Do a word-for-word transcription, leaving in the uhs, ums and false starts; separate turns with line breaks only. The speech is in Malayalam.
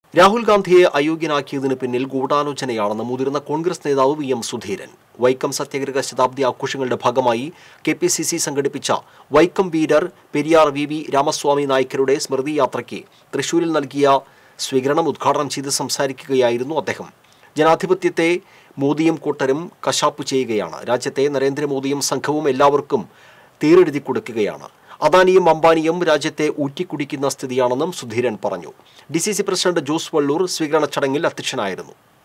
രാഹുൽ ഗാന്ധിയെ അയോഗ്യനാക്കിയതിന് പിന്നിൽ ഗൂഢാലോചനയാണെന്ന് മുതിർന്ന കോൺഗ്രസ് നേതാവ് വി എം സുധീരൻ. വൈക്കം സത്യാഗ്രഹ ശതാബ്ദി ആഘോഷങ്ങളുടെ ഭാഗമായി കെ പി സി സി സംഘടിപ്പിച്ച വൈക്കം വീരർ പെരിയാർ വി വി രാമസ്വാമി നായ്ക്കരുടെ സ്മൃതി യാത്രയ്ക്ക് തൃശൂരിൽ നൽകിയ സ്വീകരണം ഉദ്ഘാടനം ചെയ്ത് സംസാരിക്കുകയായിരുന്നു അദ്ദേഹം. ജനാധിപത്യത്തെ മോദിയും കൂട്ടരും കശാപ്പ് ചെയ്യുകയാണ്. രാജ്യത്തെ നരേന്ദ്രമോദിയും സംഘവും എല്ലാവർക്കും തീരെഴുതി കൊടുക്കുകയാണ്. അദാനിയും അംബാനിയും രാജ്യത്തെ ഊറ്റിക്കുടിക്കുന്ന സ്ഥിതിയാണെന്നും സുധീരൻ പറഞ്ഞു. D C C president Jose Valloor സ്വീകരണ ചടങ്ങിൽ അധ്യക്ഷനായിരുന്നു.